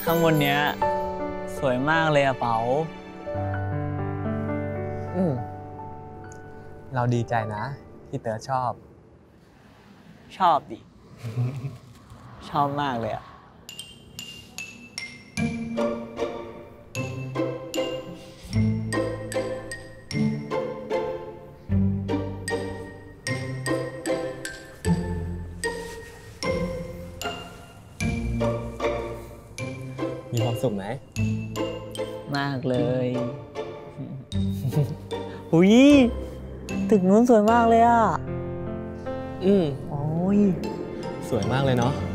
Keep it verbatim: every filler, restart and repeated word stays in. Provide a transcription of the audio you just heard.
ข้างบนเนี้ยสวยมากเลยอะเป๋าอืมเราดีใจนะที่เต๋อชอบชอบดิ ชอบมากเลยอะมีความสุขไหมมากเลย หุยตึกนู้นสวยมากเลยอ่ะอืมโอ้ยสวยมากเลยเนาะ